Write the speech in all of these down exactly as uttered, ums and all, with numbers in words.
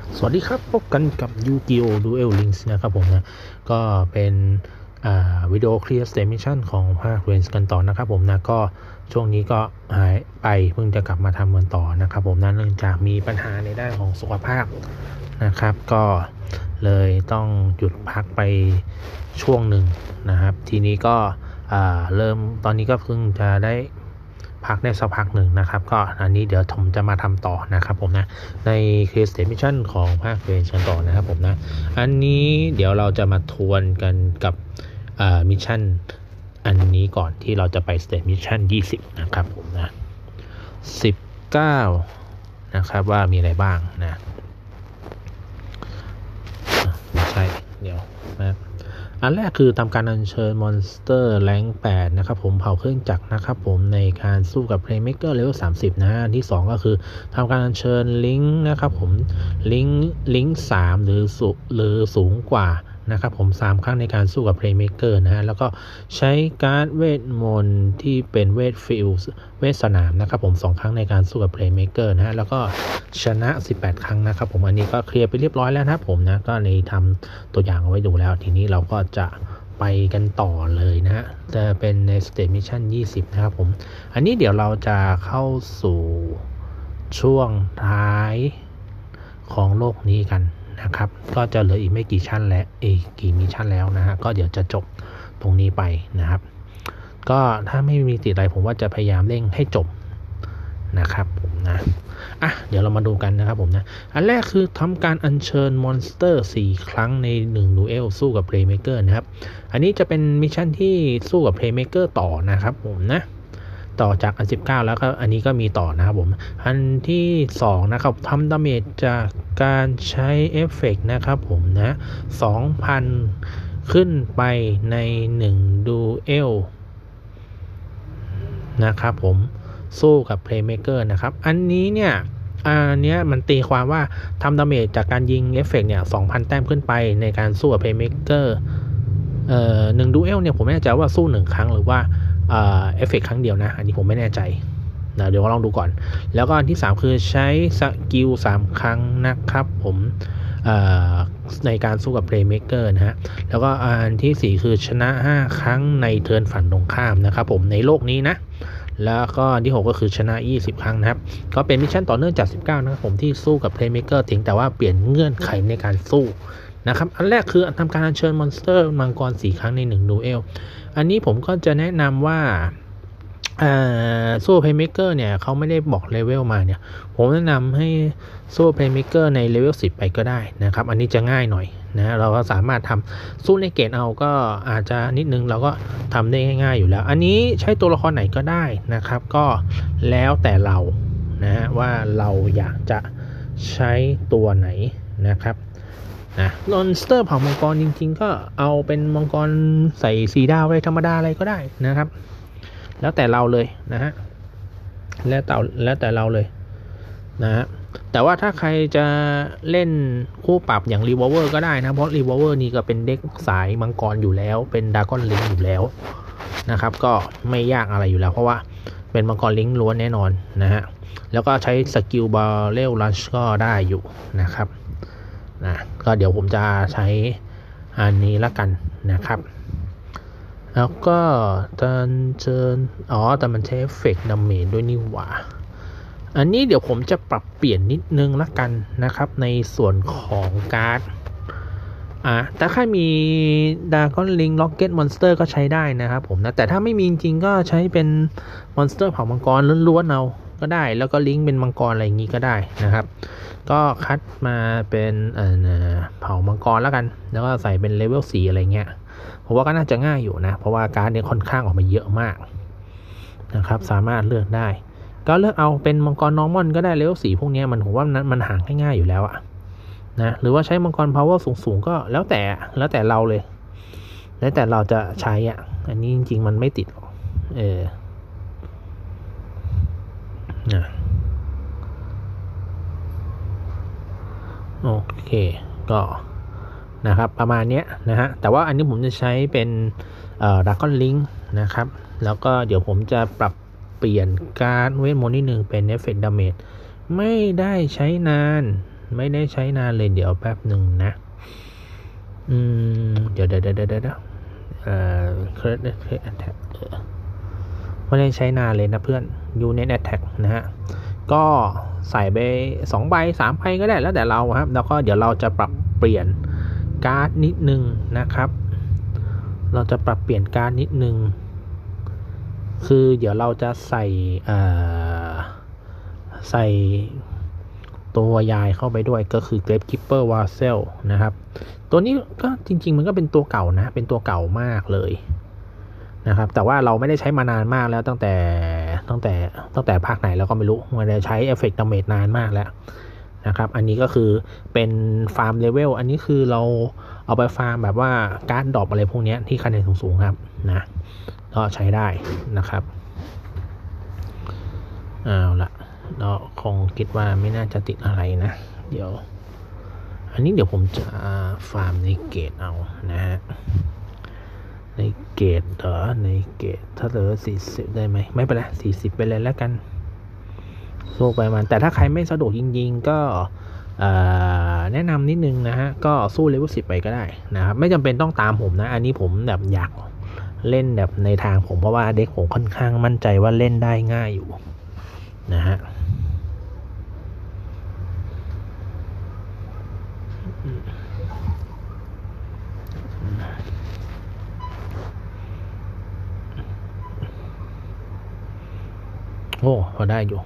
สวัสดีครับพบกันกับ Yu-Gi-Oh! Duel Links นะครับผมนะก็เป็นวิดีโอเคลียร์สเตมิชันของภาคเรนส์กันต่อนะครับผมนะก็ช่วงนี้ก็หายไปเพิ่งจะกลับมาทำกันต่อนะครับผมนะเนื่องจากมีปัญหาในด้านของสุขภาพนะครับก็เลยต้องหยุดพักไปช่วงหนึ่งนะครับทีนี้ก็เริ่มตอนนี้ก็เพิ่งจะได้พักได้สักพักหนึ่งนะครับก็อันนี้เดี๋ยวผมจะมาทำต่อนะครับผมนะในเคสเตมิชันของภาคเรนส์กันต่อนะครับผมนะอันนี้เดี๋ยวเราจะมาทวนกันกับมิชชั่นอันนี้ก่อนที่เราจะไปสเตมิชชั่นยี่สิบนะครับผมนะสิบเก้านะครับว่ามีอะไรบ้างนะไม่ใช่เดี๋ยวนะอันแรกคือทำการอัญเชิญมอนสเตอร์แรงค์แปดนะครับผมเผาเครื่องจักรนะครับผมในการสู้กับ Playmaker Level สามสิบนะอันที่สองก็คือทำการอัญเชิญลิงค์นะครับผมลิงค์ลิงค์สามหรือสูหรือสูงกว่านะครับผมสามครั้งในการสู้กับ Playmaker นะฮะแล้วก็ใช้การ์ดเวทมนต์ที่เป็นเวทฟิลด์เวทสนามนะครับผมสองครั้งในการสู้กับ Playmaker นะฮะแล้วก็ชนะสิบแปดครั้งนะครับผมอันนี้ก็เคลียร์ไปเรียบร้อยแล้วนะครับผมนะก็ในทำตัวอย่างเอาไว้ดูแล้วทีนี้เราก็จะไปกันต่อเลยนะฮะจะเป็นในสเตจมิชชั่นยี่สิบนะครับผมอันนี้เดี๋ยวเราจะเข้าสู่ช่วงท้ายของโลกนี้กันนะครับก็จะเหลืออีกไม่กี่ชั้นและอีกกี่มิชชั่นแล้วนะฮะก็เดี๋ยวจะจบตรงนี้ไปนะครับก็ถ้าไม่มีติดอะไรผมว่าจะพยายามเร่งให้จบนะครับผมนะอ่ะเดี๋ยวเรามาดูกันนะครับผมนะอันแรกคือทำการอัญเชิญมอนสเตอร์สี่ครั้งในหนึ่งดูเอลสู้กับ Playmaker นะครับอันนี้จะเป็นมิชชั่นที่สู้กับ Playmaker ต่อนะครับผมนะต่อจากอันสิบเก้าแล้วก็อันนี้ก็มีต่อนะครับผมอันที่สองนะครับทำดาเมจจากการใช้เอฟเฟกต์นะครับผมนะ สองพัน ขึ้นไปในหนึ่งดูเอลนะครับผมสู้กับ Playmaker นะครับอันนี้เนี่ยอันเนี้ยมันตีความว่าทำดาเมจจากการยิงเอฟเฟกต์เนี่ย สองพัน แต้มขึ้นไปในการสู้กับ Playmaker เอ่อหนึ่งดูเอลเนี่ยผมไม่แน่ใจว่าสู้หนึ่งครั้งหรือว่าเอ่อเอฟเฟกต์ครั้งเดียวนะอันนี้ผมไม่แน่ใจนะเดี๋ยวลองดูก่อนแล้วก็อันที่สามคือใช้สกิลสามครั้งนะครับผมในการสู้กับ Playmaker นะฮะแล้วก็อันที่สี่คือชนะห้าครั้งในเทิร์นฝั่งตรงข้ามนะครับผมในโลกนี้นะแล้วก็อันที่หกก็คือชนะยี่สิบครั้งนะครับก็เป็นมิชชั่นต่อเนื่องจากสิบเก้านะครับผมที่สู้กับ Playmaker ถึงแต่ว่าเปลี่ยนเงื่อนไขในการสู้นะครับอันแรกคือทำการอัญเชิญมอนสเตอร์มังกรสี่ครั้งในหนึ่งดูเอลอันนี้ผมก็จะแนะนำว่าสู้ Playmaker เนี่ยเขาไม่ได้บอกเลเวลมาเนี่ยผมแนะนำให้สู้ Playmaker ในเลเวลสิบไปก็ได้นะครับอันนี้จะง่ายหน่อยนะเราก็สามารถทำสู้ในเกตเอาก็อาจจะนิดนึงเราก็ทำได้ง่ายๆอยู่แล้วอันนี้ใช้ตัวละครไหนก็ได้นะครับก็แล้วแต่เรานะว่าเราอยากจะใช้ตัวไหนนะครับนะมอนสเตอร์เผ่ามังกรจริงๆก็เอาเป็นมังกรใส่สีดาวอะไรธรรมดาอะไรก็ได้นะครับแล้วแต่เราเลยนะฮะแล้วแต่แล้วแต่เราเลยนะฮะแต่ว่าถ้าใครจะเล่นคู่ปรับอย่าง Revolver ก็ได้นะเพราะ Revolver นี่ก็เป็นเด็กสายมังกรอยู่แล้วเป็นดากอนลิงอยู่แล้วนะครับก็ไม่ยากอะไรอยู่แล้วเพราะว่าเป็นมังกรลิงล้วนแน่นอนนะฮะแล้วก็ใช้สกิลบาเรลลันช์ก็ได้อยู่นะครับนะก็เดี๋ยวผมจะใช้อันนี้ละกันนะครับแล้วก็ตอนเชิญอ๋อแต่มันใช้เอฟเฟกต์ดาเมจด้วยนี่หว่าอันนี้เดี๋ยวผมจะปรับเปลี่ยนนิดนึงละกันนะครับในส่วนของการ์ดอ่ะแต่ถ้ามีดากอนลิงล็อกเก็ตมอนสเตอร์ก็ใช้ได้นะครับผมนะแต่ถ้าไม่มีจริงๆก็ใช้เป็นมอนสเตอร์เผ่ามังกรล้วนๆเอาก็ได้แล้วก็ลิงก์เป็นมังกรอะไรอย่างงี้ก็ได้นะครับก็คัดมาเป็นเอ่อเผ่ามังกรแล้วกันแล้วก็ใส่เป็นเลเวลสี่อะไรเงี้ยผมว่าก็น่าจะง่ายอยู่นะเพราะว่าการ์ดเนี่ยค่อนข้างออกมาเยอะมากนะครับสามารถเลือกได้ก็เลือกเอาเป็นมังกรนอร์มอนก็ได้เลเวลสี่พวกนี้มันผมว่ามันหาง่ายๆอยู่แล้วอะนะหรือว่าใช้มังกรพาวเวอร์สูงๆก็แล้วแต่แล้วแต่เราเลยแล้วแต่เราจะใช้อ่ะอันนี้จริงๆมันไม่ติดหรอกเออนะโอเคก็นะครับประมาณนี้นะฮะแต่ว่าอันนี้ผมจะใช้เป็นเอ่อดราก้อนลิงค์นะครับแล้วก็เดี๋ยวผมจะปรับเปลี่ยนการเวทมนต์นิดนึงเป็นเอฟเฟกต์ดาเมจไม่ได้ใช้นานไม่ได้ใช้นานเลยเดี๋ยวแป๊บหนึ่งนะอืมเดี๋ยวเดี๋ยวเดี๋ยวเดี๋ยวเอ่อ Credit Attack ไม่ได้ใช้นานเลยนะเพื่อน Unit Attack นะฮะก็ใส่ไปสองใบสามใบก็ได้แล้วแต่เราครับแล้วก็เดี๋ยวเราจะปรับเปลี่ยนการ์ดนิดนึงนะครับเราจะปรับเปลี่ยนการ์ดนิดนึงคือเดี๋ยวเราจะใส่ใส่ตัวยายเข้าไปด้วยก็คือ Grape Keeper Vassal นะครับตัวนี้ก็จริงๆมันก็เป็นตัวเก่านะเป็นตัวเก่ามากเลยนะครับแต่ว่าเราไม่ได้ใช้มานานมากแล้วตั้งแต่ตั้งแต่ตั้งแต่ภาคไหนเราก็ไม่รู้มันจะใช้เอฟเฟกต์ดาเมจนานมากแล้วนะครับอันนี้ก็คือเป็นฟาร์มเลเวลอันนี้คือเราเอาไปฟาร์มแบบว่าการ์ดดรอปอะไรพวกนี้ที่คะแนนสูงๆครับนะก็ใช้ได้นะครับเอาละเราคงคิดว่าไม่น่าจะติดอะไรนะเดี๋ยวอันนี้เดี๋ยวผมจะฟาร์มในเกตเอานะฮะในเกตเหรอในเกตถ้าเหลือสี่สิบได้ไหมไม่เป็นไรสี่สิบไปเลยแล้วกันสู้ไปมันแต่ถ้าใครไม่สะดวกจริงๆก็แนะนำนิดนึงนะฮะก็สู้เลเวลสิบไปก็ได้นะครับไม่จำเป็นต้องตามผมนะอันนี้ผมแบบอยากเล่นแบบในทางผมเพราะว่าเด็กผมค่อนข้างมั่นใจว่าเล่นได้ง่ายอยู่นะฮะโอ้พอได้อยู่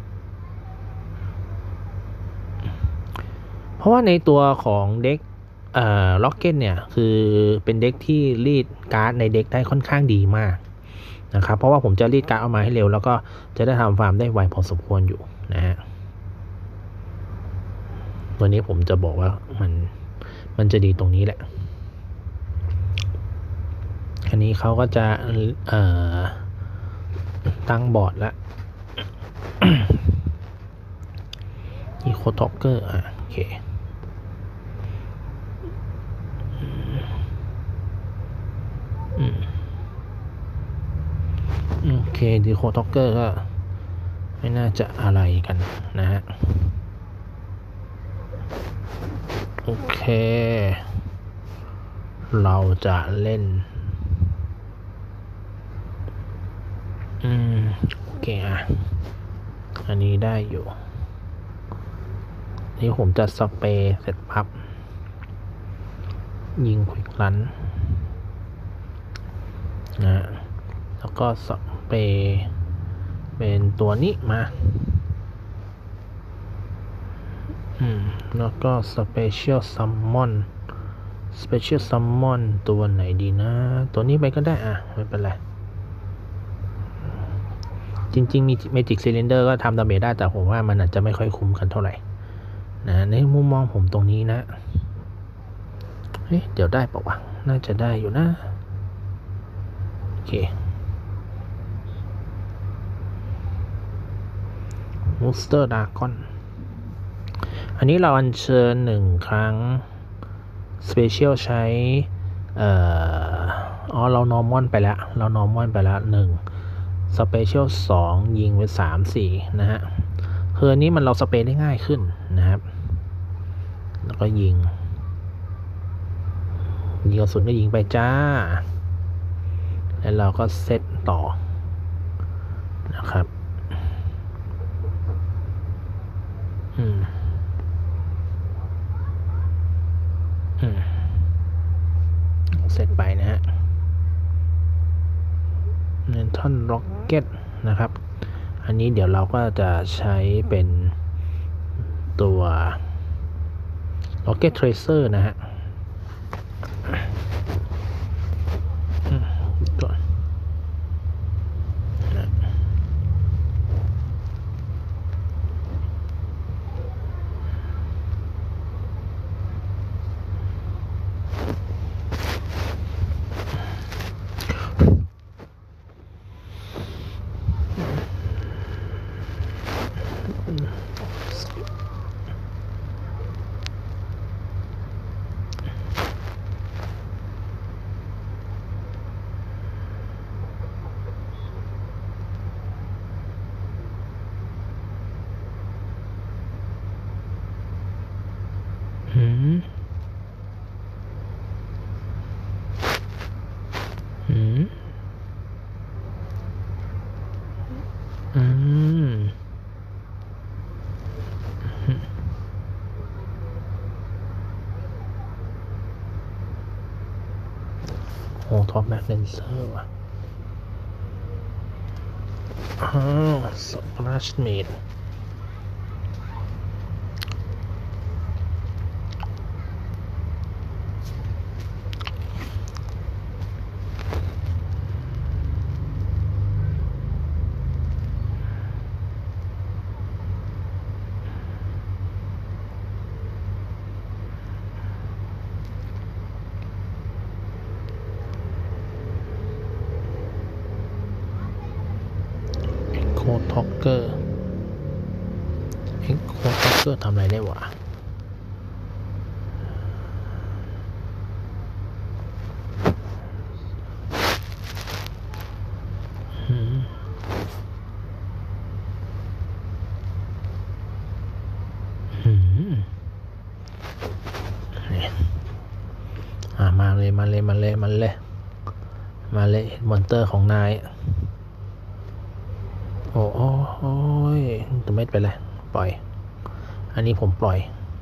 เพราะว่าในตัวของเด็กเอ่อล็อกเก็ตเนี่ยคือเป็นเด็กที่รีดการ์ดในเด็กได้ค่อนข้างดีมากนะครับเพราะว่าผมจะรีดการ์ดออกมาให้เร็วแล้วก็จะได้ทำฟาร์มได้ไวพอสมควรอยู่นะฮะตัวนี้ผมจะบอกว่ามันมันจะดีตรงนี้แหละอันนี้เขาก็จะเอ่อตั้งบอร์ดแล้วอีโคท็อกเกอร์อ่ะโอเคโอเคดีโคท็อกเกอร์ก็ไม่น่าจะอะไรกันนะฮะโอเคเราจะเล่นอืมโอเคอ่ะอันนี้ได้อยู่นี่ผมจะสเปรย์เสร็จปั๊บยิงควิกรันนะแล้วก็สเปรย์เป็นตัวนี้มาอืมแล้วก็สเปเชียลซัมมอนสเปเชียลซัมมอนตัวไหนดีนะตัวนี้ไปก็ได้อ่ะไม่เป็นไรจริงๆมีเมจิกซิลินเดอร์ก็ทำดาเมจได้แต่ผมว่ามันอาจจะไม่ค่อยคุ้มกันเท่าไหร่นะในมุมมองผมตรงนี้นะเฮ้ยเดี๋ยวได้ปะวะน่าจะได้อยู่นะโอเคมูสเตอร์ดากอนอันนี้เราอัญเชิญหนึ่งครั้งสเปเชียลใช้เอ่ออ๋อเรานอร์มอนไปแล้วเรานอร์มอนไปแล้วหนึ่งสเปเชียลสองยิงไปสามสี่นะฮะคืออันนี้มันเราสเปรย์ได้ง่ายขึ้นนะครับแล้วก็ยิงยิงกระสุนก็ยิงไปจ้าแล้วเราก็เซตต่อนะครับอืมอืมเสร็จไปนะฮะเนทอนร็อกเก็ตนะครับอันนี้เดี๋ยวเราก็จะใช้เป็นตัวร็อกเก็ตเทรเซอร์นะฮะก่อนนะอืมอืมอืมโอ้ท็อปแบ็กเลนเซอร์ว่ะอ๋อสปลัชเมดโคท็อกเกอร์เอ็กโคท็อกเกอร์ทำอะไรได้วะอืมอืมอ่ามาเลยมาเลยมาเลยมาเลยมาเลยมอนเตอร์ของนายโอ้โอ้โอ้ยจะไม่ไปเลยปล่อยอันนี้ผมปล่อย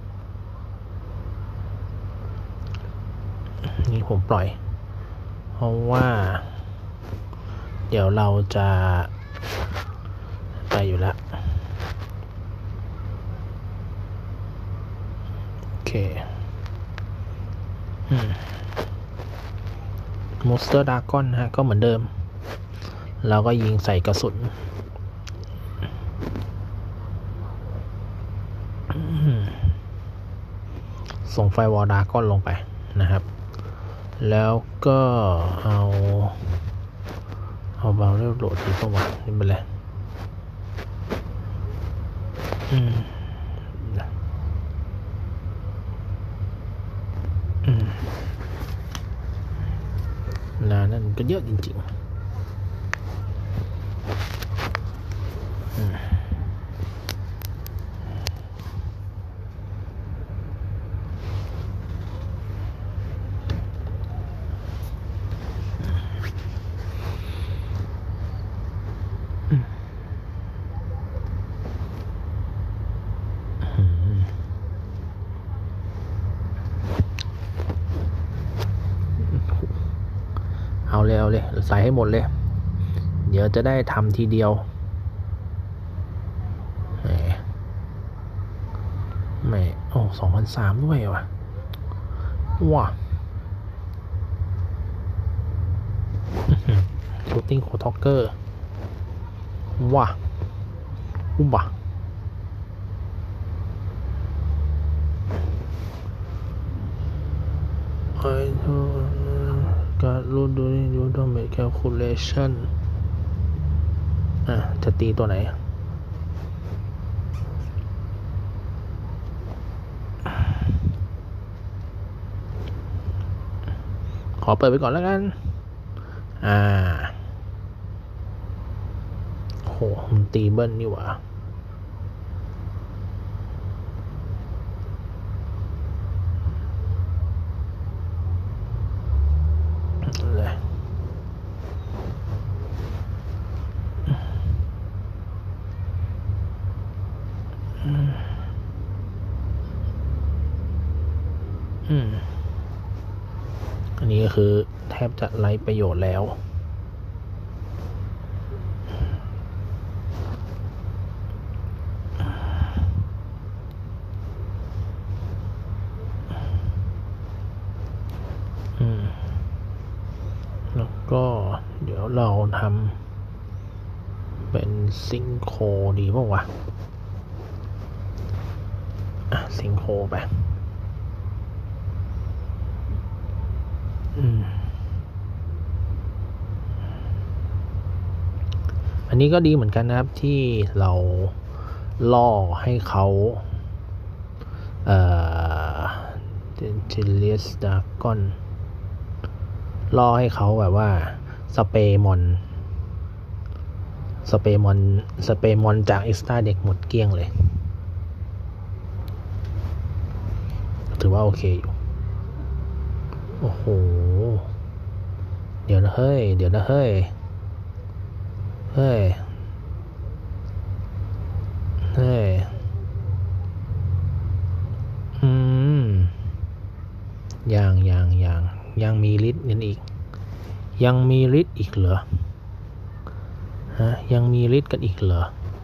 นี่ผมปล่อยเพราะว่าเดี๋ยวเราจะไปอยู่แล้วโอเคอืมมอนสเตอร์ดากอนฮะก็เหมือนเดิมเราก็ยิงใส่กระสุนส่งไฟวอลดากอนลงไปนะครับแล้วก็เอาเอาเบาเรียบโหลดดีกว่านี่ไปเลยอืมอืมนานั่นก็เยอะจริงๆอืมเอาเลยเอาเลยใส่ให้หมดเลยเดี๋ยวจะได้ทำทีเดียวไม่โอ้สองพันสามด้วยว่ะว้าชูตติ้งโคท็อกเกอร์ว้าอุ้มว่ะไอ้ทุการรู้ดูนี่ดูต้องมีแคลคูลเลชันอ่ะจะตีตัวไหนขอเปิดไปก่อนแล้วกันอ่าโหมันตีเบิ้ลนี่หว่าเลยอืมอันนี้ก็คือแทบจะไร้ประโยชน์แล้วอืมแล้วก็เดี๋ยวเราทำเป็นซิงโคดีป่าวะอ่ะซิงโคไปอืมอันนี้ก็ดีเหมือนกันนะครับที่เราล่อให้เขาเอ่อเจเลียสดากอนล่อให้เขาแบบว่าสเปรย์มอนสเปรย์มอนสเปรย์มอนจากเอ็กซ์ตร้าเด็กหมดเกลี้ยงเลยถือว่าโอเคอยู่โอ้โหเดี๋ยวนะเฮ้ยเดี๋ยวนะเฮ้ยเฮ้ยเฮ้ยอืมยังยังยังยังมีฤทธิ์กันอีกยังมีฤทธิ์อีกเหรอฮะยังมีฤทธิ์กันอีกเหรอ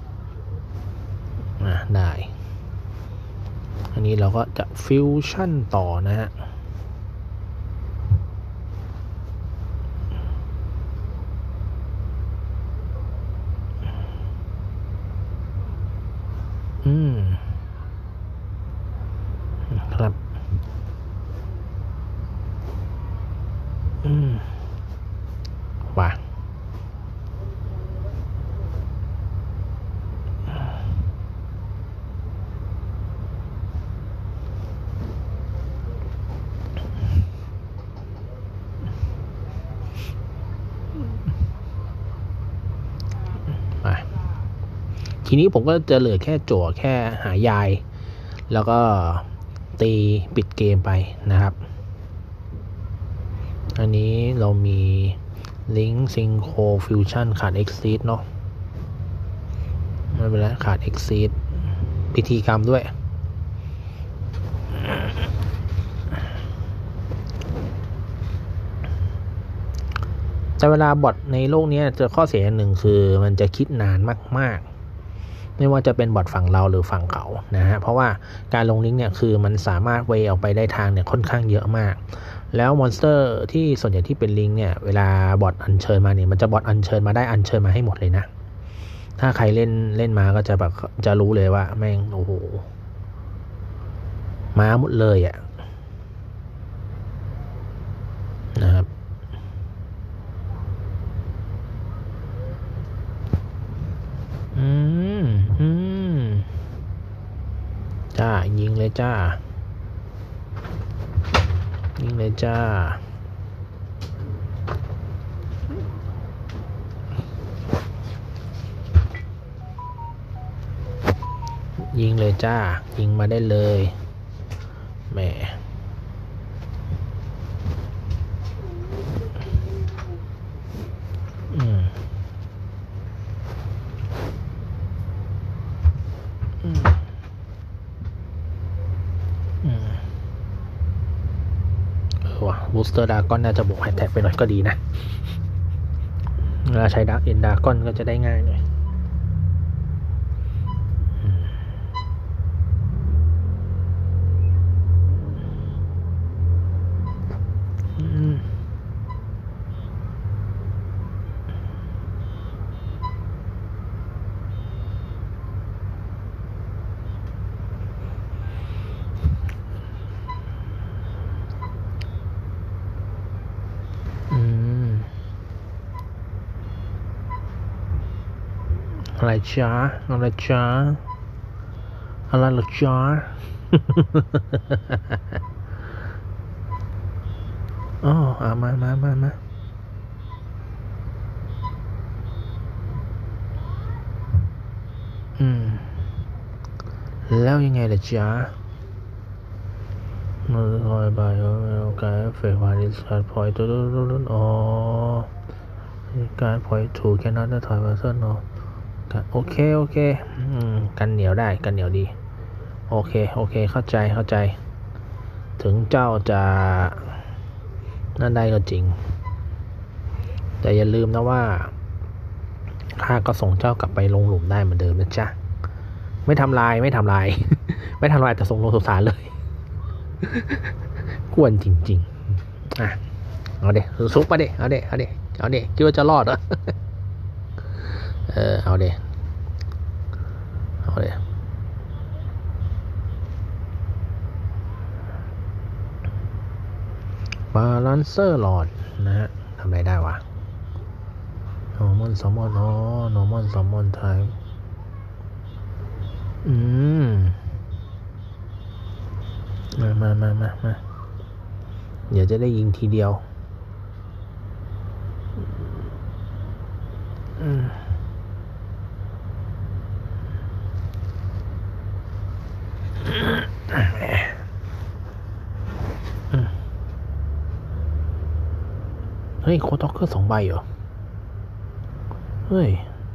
อ่ะได้อันนี้เราก็จะฟิวชั่นต่อนะฮะอืมครับอืมว่ะทีนี้ผมก็จะเหลือแค่จั่วแค่หายายแล้วก็ตีปิดเกมไปนะครับอันนี้เรามี Link Synchro Fusion ขาด Exceed เนาะไม่เป็นไรขาด Exceed พิธีกรรมด้วยแต่เวลาบอทในโลกนี้เจอข้อเสียหนึ่งคือมันจะคิดนานมากๆไม่ว่าจะเป็นบอทฝั่งเราหรือฝั่งเขานะฮะเพราะว่าการลงลิงก์เนี่ยคือมันสามารถเวออกไปได้ทางเนี่ยค่อนข้างเยอะมากแล้วมอนสเตอร์ที่ส่วนใหญ่ที่เป็นลิงก์เนี่ยเวลาบอทอัญเชิญมาเนี่ยมันจะบอทอัญเชิญมาได้อัญเชิญมาให้หมดเลยนะถ้าใครเล่นเล่นมาก็จะแบบจะรู้เลยว่าแม่งโอ้โหมาหมดเลยอ่ะนะครับอืมอืมจ้ายิงเลยจ้ายิงเลยจ้ายิงเลยจ้ายิงมาได้เลยแหมอืมอืมอืมเออว่ะบูสเตอร์ดากอนน่าจะบวกไฮแท็กไปหน่อยก็ดีนะเวลาใช้ดาร์กเอ็นดากอนก็จะได้ง่ายหน่อยอะไรจ้าอะไรจ้าอะไรหรอจ้าอ๋อเอามามามามาอืมแล้วยังไงล่ะจ้าเราคอยไปแล้วการเฟรวาริสการพอยต์ตุ้นๆอ๋อการพอยต์ถูกแค่นั้นจะถอยมาเส้นเนาะโอเคโอเคอืมกันเหนียวได้กันเหนียวดีโอเคโอเคเข้าใจเข้าใจถึงเจ้าจะนั่นได้ก็จริงแต่อย่าลืมนะว่าข้าก็ส่งเจ้ากลับไปลงหลุมได้เหมือนเดิมนะจ๊ะไม่ทำลายไม่ทำลาย ไม่ทำลายแต่ส่งลงสุสานเลยกวนจริงๆอ่ะเอาเด็ซุกมาเด็เอาเด็เอาเด็เอาเด็คิดว่าจะรอดเหรอ เออเอาเด็เอาเด็บาลานเซอร์หลอดนะฮะทำอะไรได้วะโนมอนซอมอนอ๋อโนมอนซอมอนไทม์อืมมามามามามาเดี๋ยวจะได้ยิงทีเดียวอืมฮ้ยโคท็อกเกอร์สองใบเหรอเฮ้ย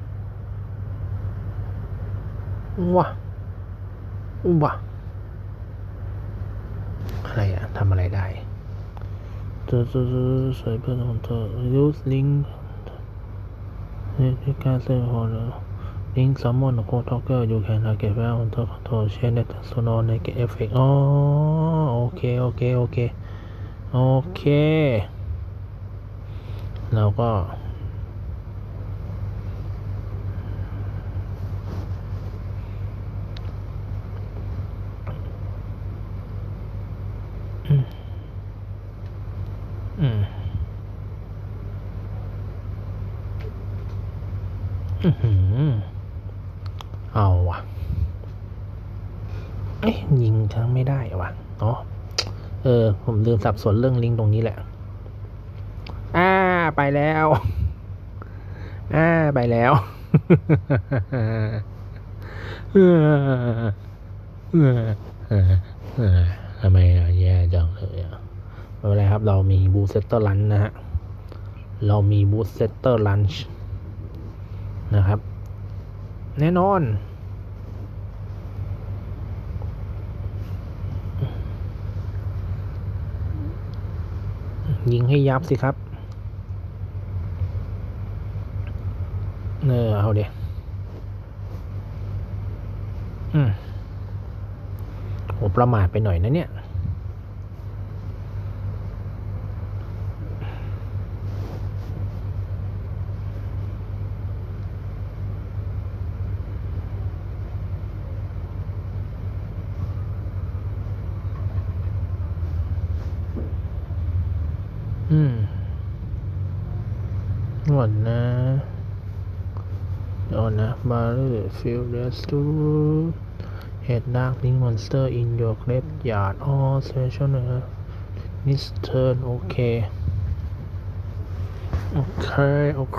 ว้าว้าอะไรอะทำอะไรได้เจอเจอใส่เพื่อนของเธอ use link ในการเซฟพอร์ต link summon code talker you can target where on the control change net sono negative effect อ๋อโอเคโอเคโอเคโอเคแล้วก็อืมอืมอือหือเอาว่ะเอ๊ะยิงทั้งไม่ได้ว่ะอ๋อเออผมลืมสับสนเรื่องลิงก์ตรงนี้แหละอ่าไปแล้วอ่าไปแล้วเออเออเออเออทำไมอ่ะแย่จังเลยอ่ะไม่เป็นไรครับเรามีบูสเซตเตอร์ลันนะฮะเรามีบูสเซตเตอร์ลันช์นะครับแน่นอนยิงให้ยับสิครับเออเอาเดี๋ยวอืมโหประมาทไปหน่อยนะเนี่ยอืมหมดนะโดนนะบาร์เรอร์ฟิลเดสตูเฮดดาร์กลิงมอนสเตอร์อินโยเกรดยาร์ดออสเปเชียลนะนิสเทิร์นโอเคโอเคโอเค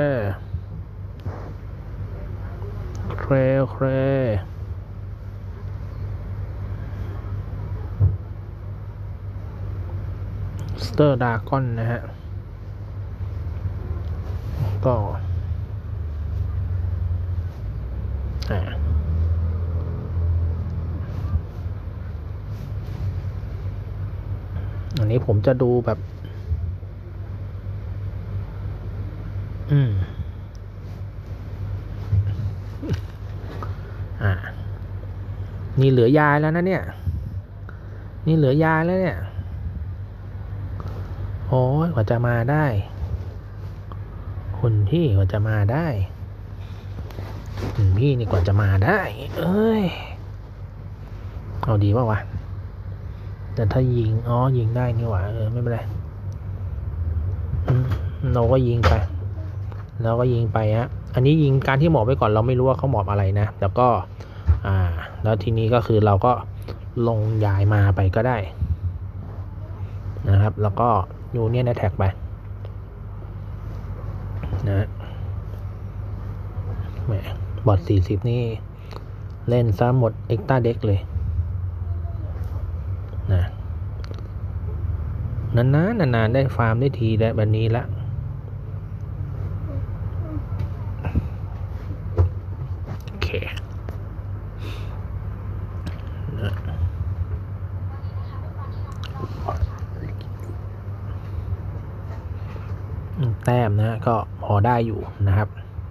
โอเคโอเคสเตอร์ดากอนนะฮะก็อ่าอันนี้ผมจะดูแบบอืมอ่านี่เหลือยาแล้วนะเนี่ยนี่เหลือยาแล้วเนี่ยโอ้ยกว่าจะมาได้คุณพี่กว่าจะมาได้คุณพี่นี่กว่าจะมาได้เอ้ยเอาดีป่าววะแต่ถ้ายิงอ๋อยิงได้นี่หว่าเออไม่เป็นไรเราก็ยิงไปเราก็ยิงไปฮะอันนี้ยิงการที่หมอบไว้ก่อนเราไม่รู้ว่าเขาหมอบอะไรนะแล้วก็อ่าแล้วทีนี้ก็คือเราก็ลงยายมาไปก็ได้นะครับแล้วก็ยูเนี่ยนะแท็กไปนะแหมบอทสี่สิบนี่เล่นซะหมดเอ็กต้าเด็กเลยนะนานๆนานๆได้ฟาร์มได้ทีได้แบบนี้ละโอเคนะแต้มนะก็พอได้อยู่นะครับ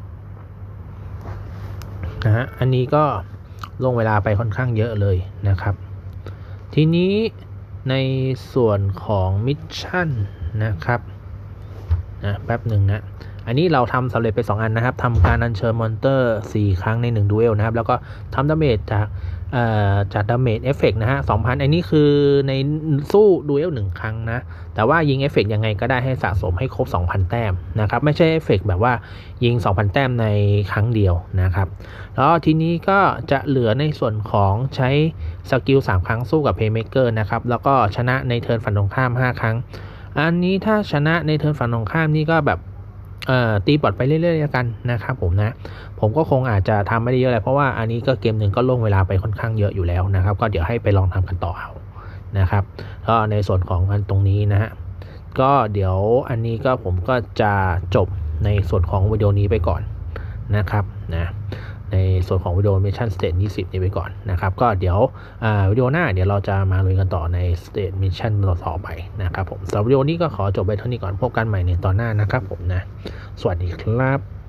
นะฮะอันนี้ก็ลงเวลาไปค่อนข้างเยอะเลยนะครับทีนี้ในส่วนของมิชชั่นนะครับนะแป๊บหนึ่งนะอันนี้เราทำสำเร็จไปสองอันนะครับทำการอัญเชิญมอนเตอร์สี่ครั้งในหนึ่งดูเอลนะครับแล้วก็ทำดาเมจจากเอ่อจากดาเมจเอฟเฟกต์นะฮะ สองพัน อันนี้คือในสู้ดูเอลหนึ่งครั้งนะแต่ว่ายิงเอฟเฟกต์ยังไงก็ได้ให้สะสมให้ครบ สองพัน แต้มนะครับไม่ใช่เอฟเฟกต์แบบว่ายิง สองพัน แต้มในครั้งเดียวนะครับแล้วทีนี้ก็จะเหลือในส่วนของใช้สกิลสามครั้งสู้กับเพย์เมเกอร์นะครับแล้วก็ชนะในเทิร์นฝั่งตรงข้ามห้าครั้งอันนี้ถ้าชนะในเทิร์นฝั่งตรงข้ามนี่ก็แบบเอ่อตีบอทไปเรื่อยๆกันนะครับผมนะผมก็คงอาจจะทำไม่ได้เยอะเลยเพราะว่าอันนี้ก็เกมหนึ่งก็ลงเวลาไปค่อนข้างเยอะอยู่แล้วนะครับก็เดี๋ยวให้ไปลองทำกันต่อเอานะครับก็ในส่วนของอันตรงนี้นะฮะก็เดี๋ยวอันนี้ก็ผมก็จะจบในส่วนของวิดีโอนี้ไปก่อนนะครับนะในส่วนของวิดีโอ Mission State ยี่สิบนี้ไปก่อนนะครับก็เดี๋ยววิดีโอหน้าเดี๋ยวเราจะมาลุยกันต่อใน State Mission ต่อไปนะครับผมสำหรับวิดีโอนี้ก็ขอจบไปเท่านี้ก่อนพบกันใหม่ในตอนหน้านะครับผมนะสวัสดีครับ